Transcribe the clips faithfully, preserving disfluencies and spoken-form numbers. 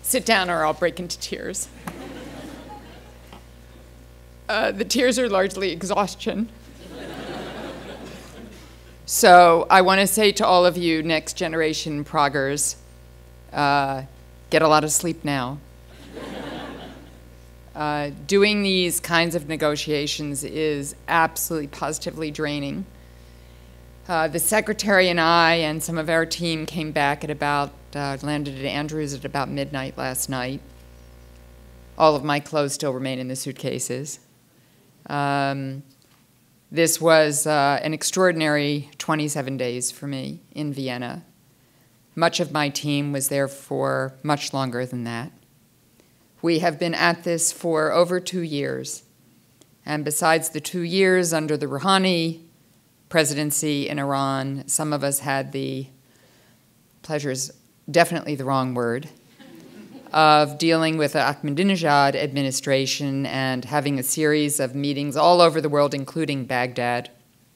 Sit down or I'll break into tears. Uh, the tears are largely exhaustion. So I want to say to all of you next generation Praguers, uh, get a lot of sleep now. Uh, doing these kinds of negotiations is absolutely positively draining. Uh, the secretary and I and some of our team came back at about, uh, landed at Andrews at about midnight last night. All of my clothes still remain in the suitcases. Um, this was uh, an extraordinary twenty-seven days for me in Vienna. Much of my team was there for much longer than that. We have been at this for over two years. And besides the two years under the Rouhani presidency in Iran, some of us had the, pleasure's definitely the wrong word, of dealing with the Ahmadinejad administration and having a series of meetings all over the world, including Baghdad,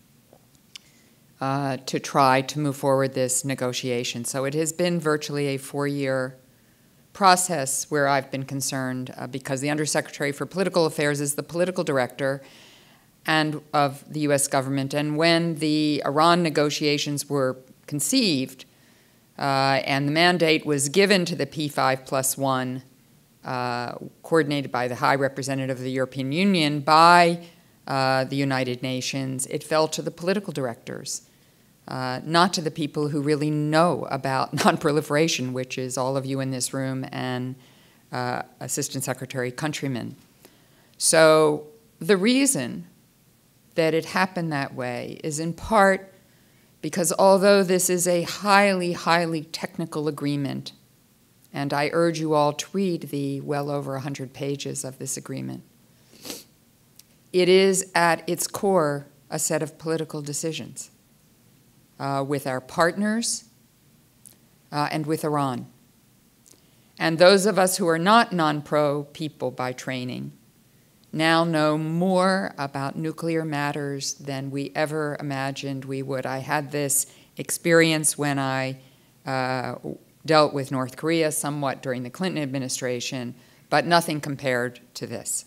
uh, to try to move forward this negotiation. So it has been virtually a four-year process where I've been concerned uh, because the Undersecretary for Political Affairs is the political director and of the U S government. And when the Iran negotiations were conceived uh, and the mandate was given to the P five plus one, uh, coordinated by the High Representative of the European Union, by uh, the United Nations, it fell to the political directors. Uh, not to the people who really know about nonproliferation, which is all of you in this room and uh, Assistant Secretary Countryman. So the reason that it happened that way is in part because although this is a highly, highly technical agreement, and I urge you all to read the well over one hundred pages of this agreement, it is at its core a set of political decisions. Uh, with our partners uh, and with Iran. And those of us who are not non-pro people by training now know more about nuclear matters than we ever imagined we would. I had this experience when I uh, dealt with North Korea somewhat during the Clinton administration, but nothing compared to this.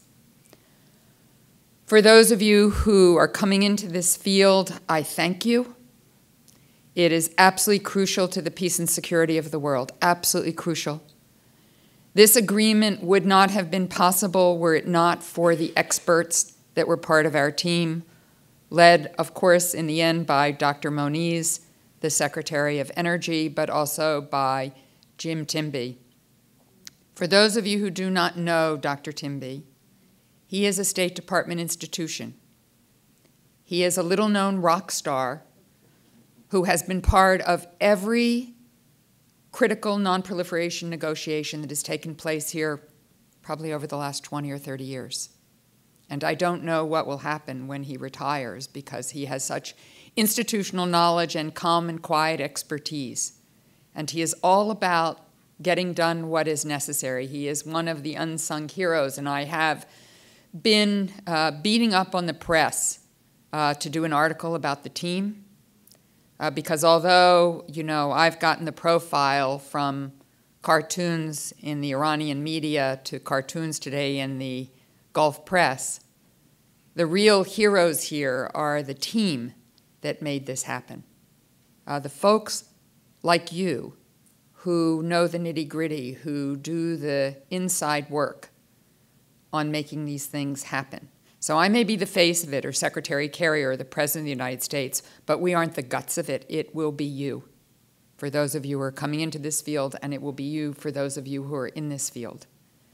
For those of you who are coming into this field, I thank you. It is absolutely crucial to the peace and security of the world, absolutely crucial. This agreement would not have been possible were it not for the experts that were part of our team, led, of course, in the end by Doctor Moniz, the Secretary of Energy, but also by Jim Timby. For those of you who do not know Doctor Timby, he is a State Department institution. He is a little-known rock star who has been part of every critical nonproliferation negotiation that has taken place here probably over the last twenty or thirty years. And I don't know what will happen when he retires because he has such institutional knowledge and calm and quiet expertise. And he is all about getting done what is necessary. He is one of the unsung heroes, and I have been uh, beating up on the press uh, to do an article about the team. Uh, because although, you know, I've gotten the profile from cartoons in the Iranian media to cartoons today in the Gulf press, the real heroes here are the team that made this happen. Uh, the folks like you who know the nitty-gritty, who do the inside work on making these things happen. So I may be the face of it, or Secretary Kerry, or the President of the United States, but we aren't the guts of it. It will be you, for those of you who are coming into this field, and it will be you for those of you who are in this field.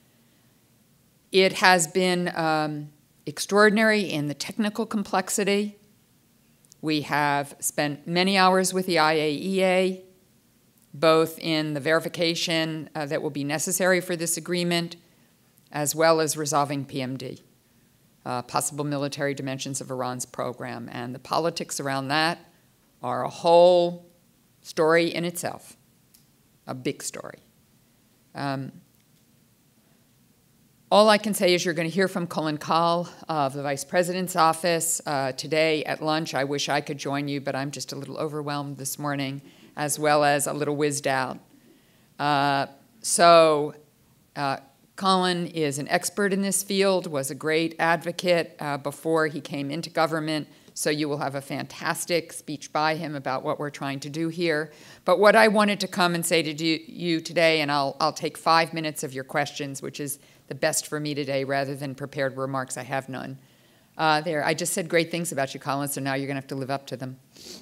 It has been um, extraordinary in the technical complexity. We have spent many hours with the I A E A, both in the verification uh, that will be necessary for this agreement, as well as resolving P M D. Uh, possible military dimensions of Iran's program. And the politics around that are a whole story in itself, a big story. Um, all I can say is you're going to hear from Colin Kahl of the Vice President's office uh, today at lunch. I wish I could join you, but I'm just a little overwhelmed this morning, as well as a little whizzed out. Uh, so Uh, Colin is an expert in this field, was a great advocate uh, before he came into government, so you will have a fantastic speech by him about what we're trying to do here. But what I wanted to come and say to you today, and I'll, I'll take five minutes of your questions, which is the best for me today, rather than prepared remarks. I have none. Uh, there, I just said great things about you, Colin, so now you're going to have to live up to them.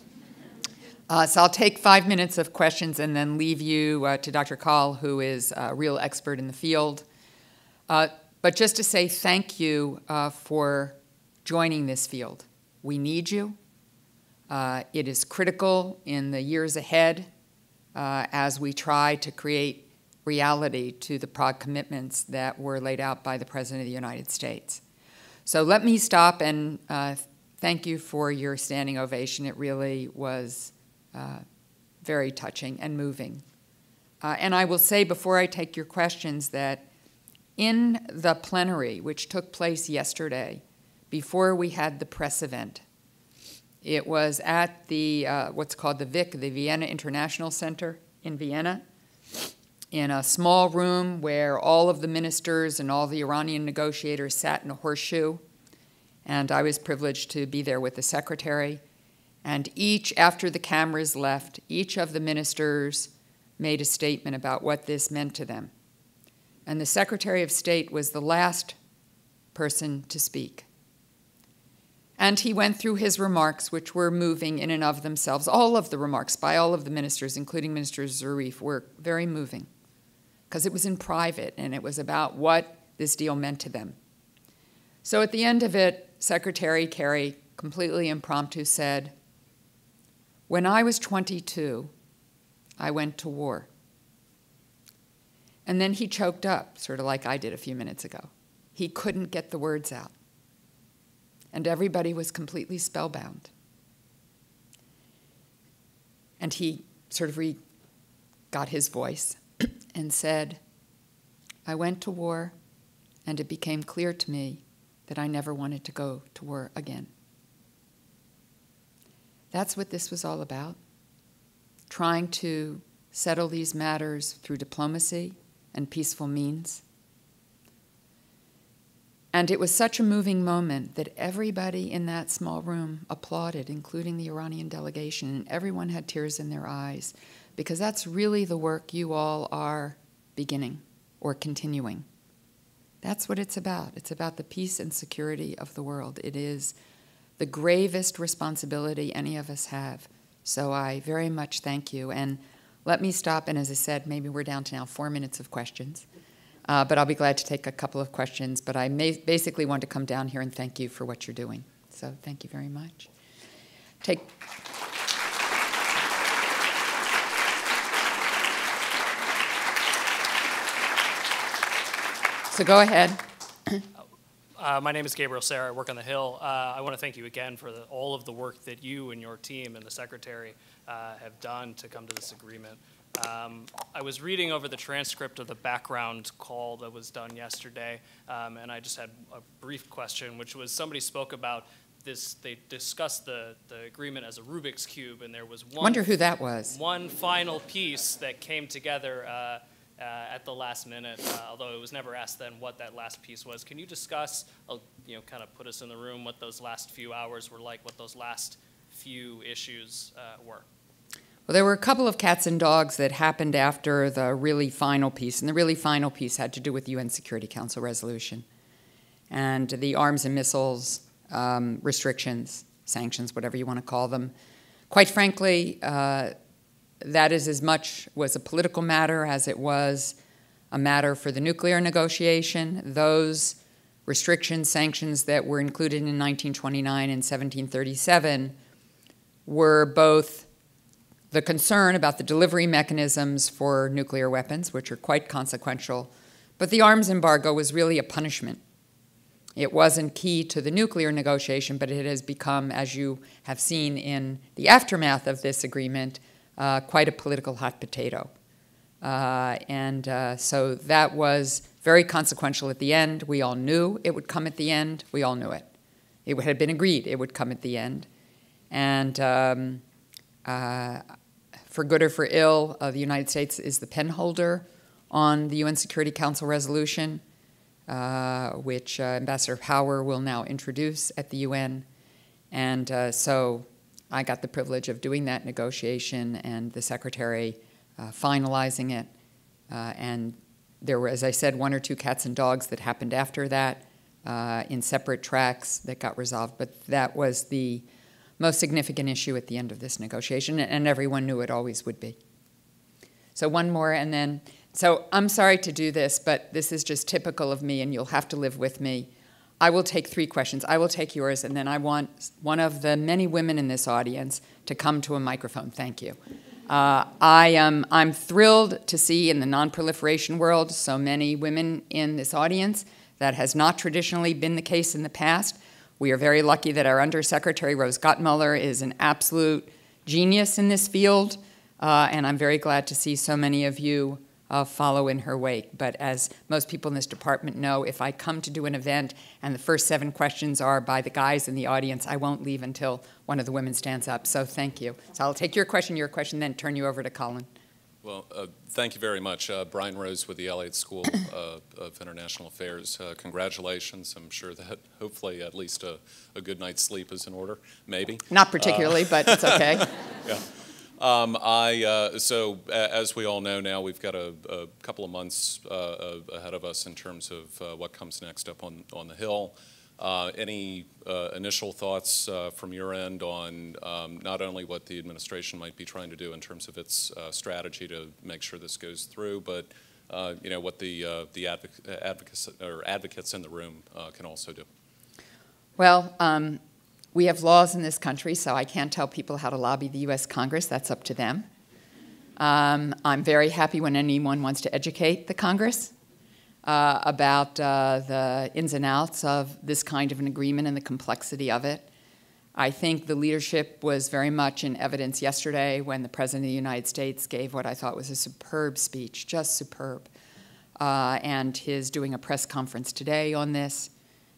Uh, so I'll take five minutes of questions and then leave you uh, to Doctor Call, who is a real expert in the field. Uh, but just to say thank you uh, for joining this field. We need you. Uh, it is critical in the years ahead uh, as we try to create reality to the Prague commitments that were laid out by the President of the United States. So let me stop and uh, thank you for your standing ovation. It really was uh, very touching and moving. Uh, and I will say before I take your questions that in the plenary, which took place yesterday, before we had the press event, it was at the, uh, what's called the V I C, the Vienna International Center in Vienna, in a small room where all of the ministers and all the Iranian negotiators sat in a horseshoe. And I was privileged to be there with the secretary. And each, after the cameras left, each of the ministers made a statement about what this meant to them. And the Secretary of State was the last person to speak. And he went through his remarks, which were moving in and of themselves. All of the remarks by all of the ministers, including Minister Zarif, were very moving because it was in private and it was about what this deal meant to them. So at the end of it, Secretary Kerry, completely impromptu, said, "When I was twenty-two, I went to war." And then he choked up, sort of like I did a few minutes ago. He couldn't get the words out. And everybody was completely spellbound. And he sort of re got his voice and said, "I went to war, and it became clear to me that I never wanted to go to war again." That's what this was all about, trying to settle these matters through diplomacy and peaceful means. And it was such a moving moment that everybody in that small room applauded, including the Iranian delegation, and everyone had tears in their eyes, because that's really the work you all are beginning or continuing. That's what it's about. It's about the peace and security of the world. It is the gravest responsibility any of us have. So I very much thank you. And let me stop, and as I said, maybe we're down to now four minutes of questions. Uh, but I'll be glad to take a couple of questions. But I may basically want to come down here and thank you for what you're doing. So thank you very much. Take. So go ahead. Uh, my name is Gabriel Serra. I work on the Hill. Uh, I want to thank you again for the, all of the work that you and your team and the Secretary uh, have done to come to this agreement. Um, I was reading over the transcript of the background call that was done yesterday, um, and I just had a brief question, which was somebody spoke about this. They discussed the, the agreement as a Rubik's Cube, and there was one, Wonder who that was. one final piece that came together uh, Uh, at the last minute, uh, although it was never asked then what that last piece was. Can you discuss, uh, you know, kind of put us in the room, what those last few hours were like, what those last few issues uh, were? Well, there were a couple of cats and dogs that happened after the really final piece, and the really final piece had to do with the U N Security Council resolution and the arms and missiles um, restrictions, sanctions, whatever you want to call them. Quite frankly, uh, that is as much was a political matter as it was a matter for the nuclear negotiation. Those restrictions, sanctions that were included in nineteen twenty-nine and seventeen thirty-seven were both the concern about the delivery mechanisms for nuclear weapons, which are quite consequential, but the arms embargo was really a punishment. It wasn't key to the nuclear negotiation, but it has become, as you have seen in the aftermath of this agreement, Uh, quite a political hot potato. Uh, and uh, so that was very consequential at the end. We all knew it would come at the end. We all knew it. It had been agreed it would come at the end. And um, uh, for good or for ill, uh, the United States is the penholder on the U N Security Council resolution, uh, which uh, Ambassador Power will now introduce at the U N. And uh, so I got the privilege of doing that negotiation and the Secretary uh, finalizing it. Uh, and there were, as I said, one or two cats and dogs that happened after that uh, in separate tracks that got resolved. But that was the most significant issue at the end of this negotiation, and everyone knew it always would be. So one more, and then, so I'm sorry to do this, but this is just typical of me, and you'll have to live with me. I will take three questions. I will take yours, and then I want one of the many women in this audience to come to a microphone. Thank you. Uh, I am, I'm thrilled to see in the non-proliferation world so many women in this audience. That has not traditionally been the case in the past. We are very lucky that our Undersecretary, Rose Gottmuller, is an absolute genius in this field. Uh, and I'm very glad to see so many of you uh, follow in her wake. But as most people in this department know, if I come to do an event and the first seven questions are by the guys in the audience, I won't leave until one of the women stands up. So thank you. So I'll take your question, your question, then turn you over to Colin. Well, uh, thank you very much. Uh, Brian Rose with the Elliott School uh, of International Affairs. Uh, congratulations. I'm sure that hopefully at least a, a good night's sleep is in order, maybe. Not particularly, uh, but it's okay. Yeah. Um, I, uh, so as we all know now, we've got a, a couple of months uh, ahead of us in terms of uh, what comes next up on, on the Hill. Uh, any uh, initial thoughts uh, from your end on um, not only what the administration might be trying to do in terms of its uh, strategy to make sure this goes through, but uh, you know what the uh, the advoc advocates or advocates in the room uh, can also do? Well. Um, We have laws in this country, so I can't tell people how to lobby the U S Congress. That's up to them. Um, I'm very happy when anyone wants to educate the Congress uh, about uh, the ins and outs of this kind of an agreement and the complexity of it. I think the leadership was very much in evidence yesterday when the President of the United States gave what I thought was a superb speech, just superb, uh, and his doing a press conference today on this.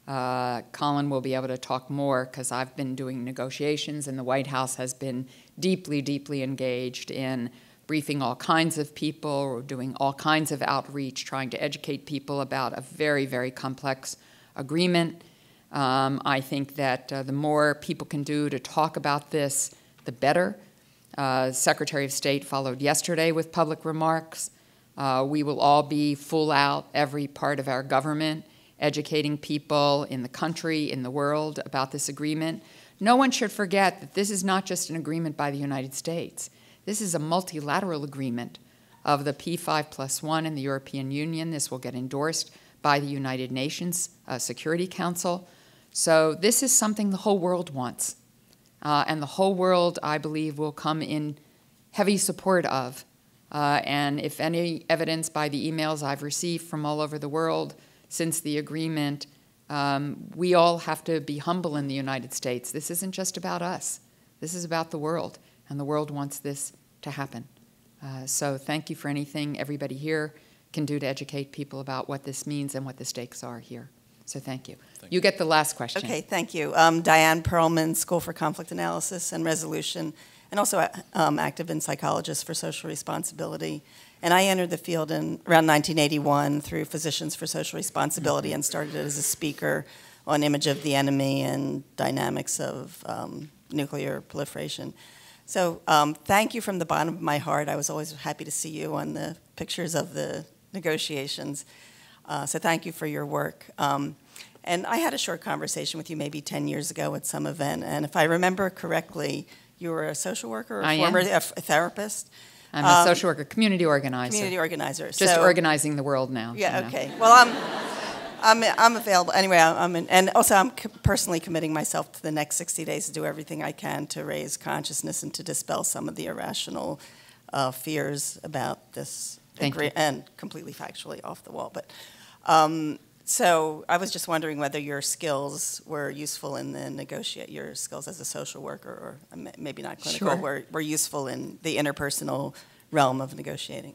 Uh, Colin will be able to talk more because I've been doing negotiations and the White House has been deeply, deeply engaged in briefing all kinds of people, doing all kinds of outreach, trying to educate people about a very, very complex agreement. Um, I think that uh, the more people can do to talk about this, the better. Uh, Secretary of State followed yesterday with public remarks. Uh, we will all be full out, every part of our government, educating people in the country, in the world about this agreement. No one should forget that this is not just an agreement by the United States. This is a multilateral agreement of the P five plus one in the European Union. This will get endorsed by the United Nations uh, Security Council. So this is something the whole world wants. Uh, and the whole world, I believe, will come in heavy support of. Uh, and if any evidence by the emails I've received from all over the world since the agreement, um, we all have to be humble in the United States. This isn't just about us. This is about the world, and the world wants this to happen. Uh, so thank you for anything everybody here can do to educate people about what this means and what the stakes are here. So thank you. Thank you. You get the last question. Okay, thank you. Um, Diane Perlman, School for Conflict Analysis and Resolution, and also um, active in Psychologists for Social Responsibility. And I entered the field in around nineteen eighty-one through Physicians for Social Responsibility and started as a speaker on image of the enemy and dynamics of um, nuclear proliferation. So um, thank you from the bottom of my heart. I was always happy to see you on the pictures of the negotiations. Uh, so thank you for your work. Um, and I had a short conversation with you maybe ten years ago at some event. And if I remember correctly, you were a social worker or a I former am. a therapist? I'm a um, social worker, community organizer. Community organizer. Just so, organizing the world now. Yeah, you know. okay. Well, I'm, I'm, I'm available. Anyway, I'm in, and also I'm co personally committing myself to the next sixty days to do everything I can to raise consciousness and to dispel some of the irrational uh, fears about this. Thank you. And completely factually off the wall. But um, so I was just wondering whether your skills were useful in the negotiate, your skills as a social worker, or maybe not clinical, Sure. were, were useful in the interpersonal realm of negotiating.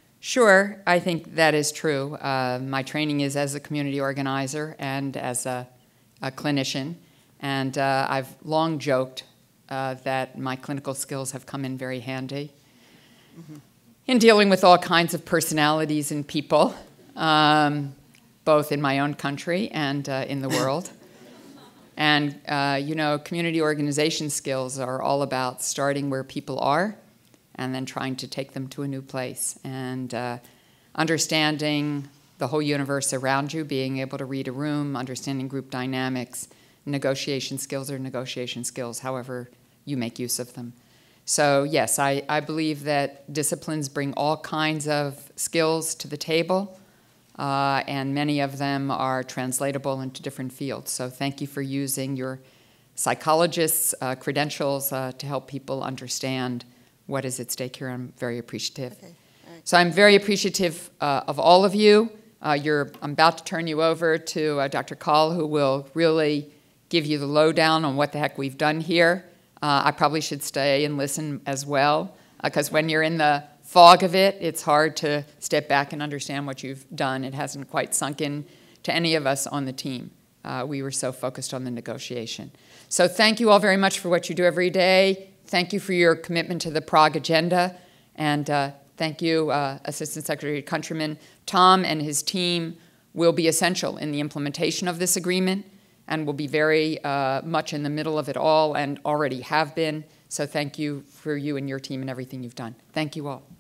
Sure, I think that is true. Uh, my training is as a community organizer and as a, a clinician, and uh, I've long joked uh, that my clinical skills have come in very handy. Mm-hmm. in dealing with all kinds of personalities and people, um, both in my own country and uh, in the world. And, uh, you know, community organization skills are all about starting where people are and then trying to take them to a new place. And uh, understanding the whole universe around you, being able to read a room, understanding group dynamics, negotiation skills or negotiation skills, however you make use of them. So yes, I, I believe that disciplines bring all kinds of skills to the table, uh, and many of them are translatable into different fields. So thank you for using your psychologist's uh, credentials uh, to help people understand what is at stake here. I'm very appreciative. Okay. All right. So I'm very appreciative uh, of all of you. Uh, you're, I'm about to turn you over to uh, Doctor Call, who will really give you the lowdown on what the heck we've done here. Uh, I probably should stay and listen as well, because uh, when you're in the fog of it, it's hard to step back and understand what you've done. It hasn't quite sunk in to any of us on the team. Uh, we were so focused on the negotiation. So thank you all very much for what you do every day. Thank you for your commitment to the Prague agenda. And uh, thank you, uh, Assistant Secretary Countryman. Tom and his team will be essential in the implementation of this agreement and will be very uh, much in the middle of it all and already have been. So thank you for you and your team and everything you've done. Thank you all.